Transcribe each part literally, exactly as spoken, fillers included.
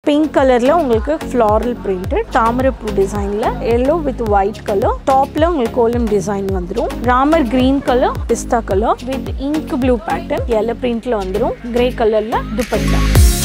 pink color la ungalku floral printed tamara poo design la yellow with white color top la ungalku column design vandrum ramar green color pista color with ink blue pattern yellow print la vandrum grey color la dupatta.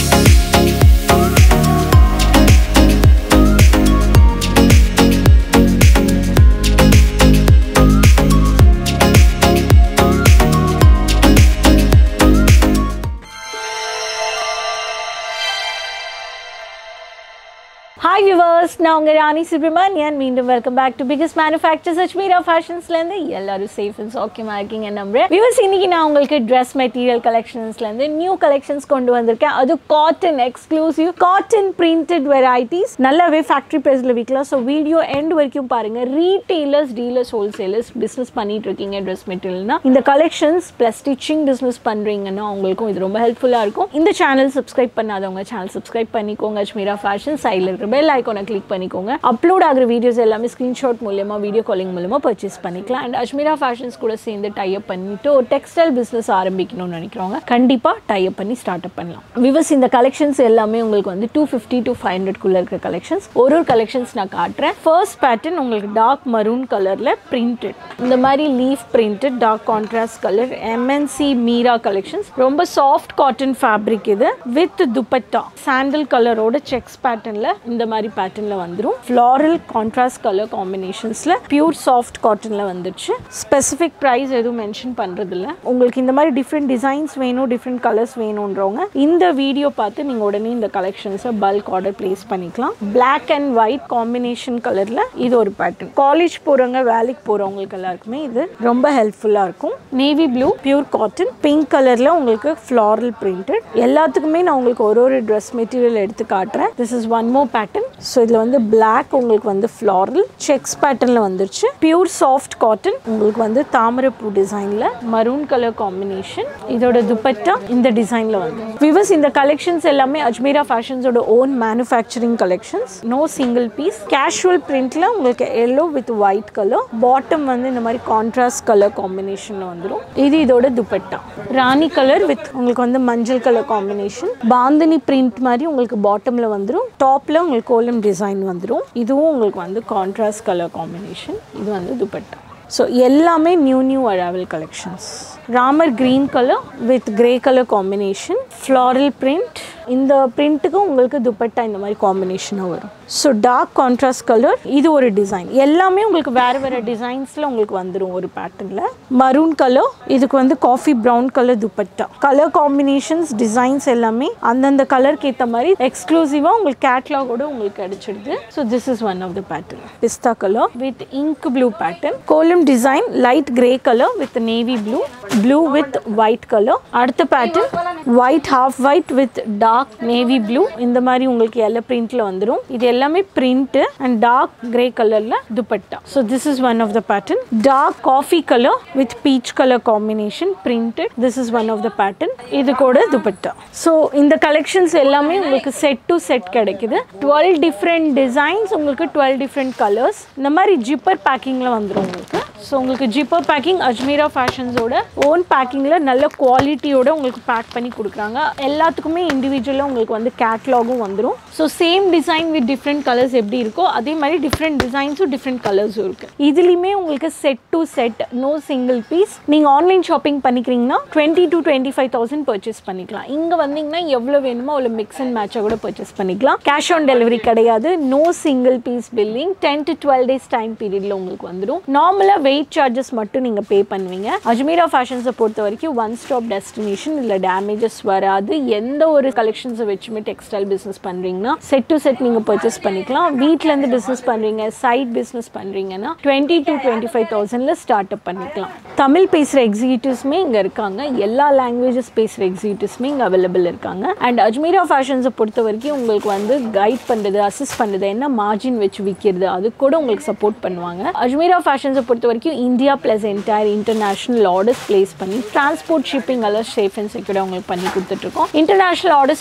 Hi viewers, now I'm Rani Subramanian and welcome back to biggest manufacturers Ajmera Fashion Surat. Ellaru safe and secure marking and number. Viewers, இன்னைக்கு நான் உங்களுக்கு dress material collections ல இருந்து new collections கொண்டு வந்திருக்கேன். அது cotton exclusive cotton printed varieties. நல்லாவே factory price ல விக்கலாம். So video end வரைக்கும் பாருங்க. Retailers, dealers, wholesalers business பண்ணிட்டு இருக்கீங்க dress materialனா இந்த collections plus stitching business பண்றீங்கன்னா உங்களுக்கு இது ரொம்ப ஹெல்ப்ஃபுல்லா இருக்கும். இந்த channel subscribe பண்ணாதவங்க channel subscribe பண்ணிக்கோங்க. Ajmera Fashion side ல bell icon click பண்ணிக்கோங்க. அப்லோட் ஆகிற வீடியோஸ் எல்லாமே ஸ்கிரீன்ஷாட் மூலமா வீடியோ காலிங் மூலமா பர்ச்சேஸ் பண்ணிக்கலாம். அண்ட் அஜ்மீரா ஃபேஷன்ஸ் கூட சேர்ந்து டை அப் பண்ணிட்டு ஒரு டெக்ஸ்டைல் பிசினஸ் ஆரம்பிக்கணும்னு நினைக்கிறவங்க கண்டிப்பா டை அப் பண்ணி ஸ்டார்ட் அப் பண்ணலாம். விவர்ஸ், இந்த கலெக்ஷன்ஸ் எல்லாமே உங்களுக்கு வந்து two fifty to five hundred குள்ள இருக்க கலெக்ஷன்ஸ். ஒரு ஒரு கலெக்ஷன்ஸ் நான் காட்றேன். ஃபர்ஸ்ட் பேட்டர்ன் உங்களுக்கு டார்க் மரூன் கலர்ல பிரிண்டட். இந்த மாதிரி leaf printed dark contrast colour M N C Meera collections. ரொம்ப சாஃப்ட் காட்டன் ஃபேப்ரிக் இது வித் துப்பட்டா சாண்டல் கலரோட செக்ஸ் பேட்டர்ன்ல இந்த மாதிரி பேட்டர்ன்ல வந்துரும். ஃப்ளாரல் கான்ட்ராஸ்ட் கலர் காம்பினேஷன்ஸ்ல பியூர் சாஃப்ட் காட்டன்ல வந்துருச்சு. ஸ்பெசிஃபிக் பிரைஸ் எதுவும் மென்ஷன் பண்றது இல்ல. உங்களுக்கு இந்த மாதிரி டிஃப்ரெண்ட் டிசைன்ஸ் வேணும், டிஃப்ரெண்ட் கலர்ஸ் வேணும்ன்றவங்க இந்த வீடியோ பார்த்து நீங்க உடனே இந்த கலெக்ஷன்ஸை பல்க் ஆர்டர் பிளேஸ் பண்ணிக்கலாம். பிளாக் அண்ட் ஒயிட் காம்பினேஷன் கலர்ல இது ஒரு பேட்டர்ன். காலேஜ் போறவங்க, வேலைக்கு போறவங்களுக்கு எல்லாருக்குமே இது ரொம்ப ஹெல்ப்ஃபுல்லா இருக்கும். Navy blue pure cotton, pink கலர்ல உங்களுக்கு ஃப்ளாரல் பிரிண்டட். எல்லாத்துக்குமே நான் உங்களுக்கு ஒரு ஒரு ட்ரெஸ் மெட்டீரியல் எடுத்து காட்டுறேன். This is one more pattern. So இதுல வந்து black உங்களுக்கு வந்து floral checks patternல வந்துருச்சு. pure soft cotton உங்களுக்கு வந்து தாமரை பூ டிசைன்ல maroon color combination. இதோட துப்பட்டா இந்த டிசைன்ல வந்து. வியூவர்ஸ், இந்த கலெக்ஷன்ஸ் எல்லாமே அஜ்மீரா ஃபேஷன்ஸ் ஓட own manufacturing collections. no single piece. casual printல உங்களுக்கு yellow with white color. bottom வந்து இந்த மாதிரி contrast color combinationல வந்துரும். இது இதோட துப்பட்டா. ராணி கலர் வித் உங்களுக்கு வந்து மஞ்சள் கலர் காம்பினேஷன். பாந்தினி print மாதிரி உங்களுக்கு பாட்டம்ல வந்துரும். டாப்ல உங்களுக்கு column design வந்துரும். இதுவும் உங்களுக்கு வந்து contrast color combination. இது வந்து துப்பட்டா. So எல்லாமே new new arrival collections. Ramar green color with grey color combination. floral print. இந்த பிரிண்ட்டுக்கு உங்களுக்கு துப்பட்டா இந்த மாதிரி காம்பினேஷனாக வரும். So dark contrast colour. இது ஒரு டிசைன். எல்லாமே உங்களுக்கு வேறு வேறு டிசைன்ஸில் உங்களுக்கு வந்துடும் ஒரு பேட்டர்னில். மரூன் கலர், இதுக்கு வந்து coffee brown colour dupatta. Colour combinations designs எல்லாமே அந்தந்த கலருக்கு ஏற்ற மாதிரி எக்ஸ்க்ளூசிவாக உங்களுக்கு கேட்லாகோட உங்களுக்கு கிடைச்சிடுது. So this is one of the pattern. Pista colour with ink blue pattern. Kolam design light grey colour with navy blue, blue with white colour. அடுத்த pattern white half white with dark navy blue. இந்த மாதிரி உங்களுக்கு எல்லா பிரிண்ட்ல வந்துடும். இது எல்லாமே print and dark grey கலர்ல dupatta. So this is one of the pattern. Dark coffee colour with peach colour combination printed. This is one of the pattern. இது கூட துப்பட்டா. ஸோ இந்த கலெக்ஷன்ஸ் எல்லாமே உங்களுக்கு செட் டு செட் கிடைக்குது. டுவெல் டிஃப்ரெண்ட் டிசைன்ஸ், உங்களுக்கு twelve different colours. இந்த மாதிரி zipper பேக்கிங்ல வந்துடும் உங்களுக்கு. ஸோ உங்களுக்கு ஜிப்பர் பேக்கிங் அஜ்மீரா ஃபேஷன்ஸோட ஓன் பேக்கிங்ல நல்ல குவாலிட்டியோட உங்களுக்கு பேக் பண்ணி கொடுக்குறாங்க. எல்லாத்துக்குமே இண்டிவிஜுவலாக உங்களுக்கு வந்து கேட்லாகும் வந்துடும். So same design with different colours எப்படி இருக்கோ அதே மாதிரி டிஃப்ரெண்ட் டிசைன்ஸும் டிஃப்ரெண்ட் கலர்ஸும் இருக்குது. இதுலேயுமே உங்களுக்கு set to set, no single piece. நீங்கள் ஆன்லைன் ஷாப்பிங் பண்ணிக்கிறீங்கன்னா twenty to twenty five thousand purchase பண்ணிக்கலாம். இங்கே வந்தீங்கன்னா எவ்வளோ வேணுமோ அவ்வளோ மிக்ஸ் அண்ட் மேட்சாக கூட பர்ச்சேஸ் பண்ணிக்கலாம். கேஷ் ஆன் டெலிவரி கிடையாது. No single piece billing. Ten to twelve days time பீரியடில் உங்களுக்கு வந்துடும். நார்மலாக வெயிட் சார்ஜஸ் மட்டும் நீங்கள் பே பண்ணுவீங்க. அஜ்மீரா ஃபேஷன்ஸை பொறுத்த வரைக்கும் ஒன் ஸ்டாப் டெஸ்டினேஷன். இல்லை டேமேஜஸ் வராது. எந்த ஒரு கலெக்ஷன்ஸை வச்சுமே டெக்ஸ்டைல் பிஸ்னஸ் பண்ணுறீங்கன்னா செட் டு செட் நீங்கள் பர்ச்சேஸ் பண்ணிக்கலாம். வீட்டிலேருந்து பிஸ்னஸ் பண்ணுறீங்க, சைட் பிஸ்னஸ் பண்ணுறீங்கன்னா டுவெண்ட்டி டு டுவெண்ட்டி ஃபைவ் தௌசண்டில் ஸ்டார்ட் அப் பண்ணிக்கலாம். தமிழ் பேசுகிற எக்ஸிக்யூட்டிவ்ஸுமே இங்கே இருக்காங்க. எல்லா லாங்குவேஜஸ் பேசுகிற எக்ஸிக்யூட்டிவ்ஸுமே இங்கே அவைலபிள் இருக்காங்க. அண்ட் அஜ்மீரா ஃபேஷன்ஸை பொறுத்த வரைக்கும் உங்களுக்கு வந்து கைட் பண்ணுறது, அசிஸ்ட் பண்ணுறது, என்ன மார்ஜின் வச்சு விற்கிறது, அது கூட உங்களுக்கு சப்போர்ட் பண்ணுவாங்க. அஜ்மீரா ஃபேஷன்ஸை பொறுத்த வரைக்கும் India plus entire international orders place பண்ணி டிரான்ஸ்போர்ட் ஷிப்பிங் எல்லாம் சேஃப் அண்ட் செக்யூர்டாக உங்களுக்கு பண்ணி கொடுத்துட்ருக்கோம். International orders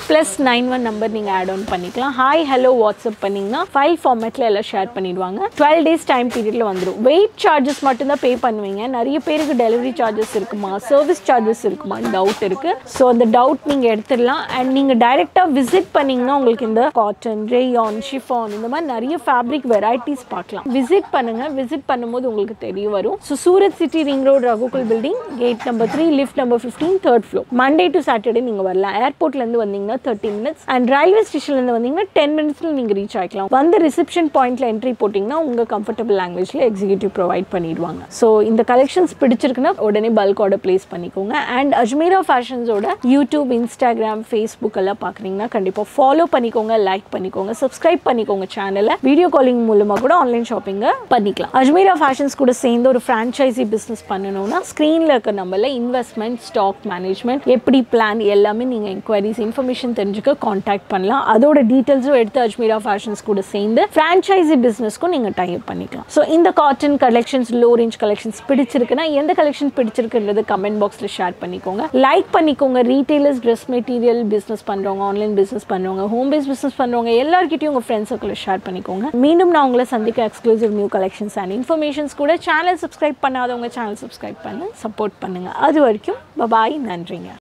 plus nine one number நீங்கள் ஆட் ஆன் பண்ணிக்கலாம். ஹாய் ஹலோ வாட்ஸ்அப் பண்ணிங்கன்னா ஃபைல் ஃபார்மேட்டில் எல்லாம் ஷேர் பண்ணிடுவாங்க. டுவெல் டேஸ் டைம் பீரியடில் வந்துடும். வெயிட் சார்ஜஸ் மட்டும்தான் பே பண்ணுவீங்க. நிறைய பேருக்கு டெலிவரி சார்ஜஸ் இருக்குமா, சர்வீஸ் சார்ஜஸ் இருக்குமா டவுட் இருக்குது. ஸோ அந்த டவுட் நீங்கள் எடுத்துடலாம். அண்ட் நீங்கள் டைரெக்டாக விசிட் பண்ணிங்கன்னா உங்களுக்கு இந்த காட்டன், ரேயான், ஷிஃபான் இந்த மாதிரி நிறைய ஃபேப்ரிக் வெரைட்டிஸ் பார்க்கலாம். விசிட் பண்ணுங்கள். விசிட் பண்ணும்போது உங்களுக்கு தெரிய வரும். So Surat city ring road Raghukul building gate number three lift number fifteen third floor. Monday to Saturday நீங்கள் வரலாம். ஏர்போர்ட்லேருந்து வந்தீங்கன்னா தேர்ட்டி மினிட்ஸ் அண்ட் ரயில்வே ஸ்டேஷன்லேருந்து வந்தீங்கன்னா டென் மினிட்ஸில் நீங்கள் ரீச் ஆகிக்கலாம். வந்து ரிசப்ஷன் பாயிண்ட்ல என்ட்ரி போட்டிங்கன்னா உங்கள் கம்ஃபர்டபுள் லாங்குவேஜில் எக்ஸிக்யூட்டிவ் ப்ரொவைட் பண்ணிடுவாங்க. ஸோ இந்த கலெக்ஷன்ஸ் பிடிச்சிருக்குன்னா உடனே பல்க் ஆர்டர் பிளேஸ் பண்ணிக்கோங்க. அண்ட் அஜ்மீரா ஃபேஷன்ஸோட யூடியூப், இன்ஸ்டாகிராம், ஃபேஸ்புக் எல்லாம் பார்க்குறீங்கன்னா கண்டிப்பாக ஃபாலோ பண்ணிக்கோங்க, லைக் பண்ணிக்கோங்க, சப்ஸ்கிரைப் பண்ணிக்கோங்க சேனலை. வீடியோ காலிங் மூலமாக கூட ஆன்லைன் ஷாப்பிங்கை பண்ணிக்கலாம். அஜ்மீரா ஃபேஷன்ஸ் கூட சேர்ந்து ஒரு ஃப்ரான்ச்சைசி பிஸ்னஸ் பண்ணணும்னா ஸ்க்ரீனில் இருக்க நம்பரில் இன்வெஸ்ட்மெண்ட், ஸ்டாக் மேனேஜ்மெண்ட், எப்படி பிளான் எல்லாமே நீங்கள் என்கொயரிஸ், இன்ஃபர்மேஷன் தெரிஞ்சுக்க கான்டாக்ட் பண்ணலாம். அதோட டீட்டெயில்ஸும் எடுத்து அஜ்மீரா ஃபேஷன்ஸ் கூட சேர்ந்து ஃப்ரான்ச்சைசி பிஸ்னஸ்க்கும் நீங்கள் டைப் பண்ணிக்கலாம். ஸோ இந்த cotton collections, low range collections பிடிச்சிருக்குன்னா எந்த கலெக்ஷன் பிடிச்சிருக்குன்றது கமெண்ட் பாக்ஸில் ஷேர் பண்ணிக்கோங்க, லைக் பண்ணிக்கோங்க. ரீட்டெயிலர்ஸ், ட்ரெஸ் மெட்டீரியல் பிஸ்னஸ் பண்ணுறவங்க, ஆன்லைன் பிஸ்னஸ் பண்ணுறவங்க, ஹோம் பேஸ் பிஸ்னஸ் பண்ணுறவங்க எல்லாருக்கிட்டையும் உங்கள் ஃப்ரெண்ட்ஸ் சர்க்கிளில் ஷேர் பண்ணிக்கோங்க. மீண்டும் நான் உங்களை சந்திக்க exclusive new collections and informations கூட. சேனல் சப்ஸ்கிரைப் பண்ணாதவங்க சேனல் சப்ஸ்கிரைப் பண்ணி சப்போர்ட் பண்ணுங்கள். அது வரைக்கும் பபாய், நன்றிங்க.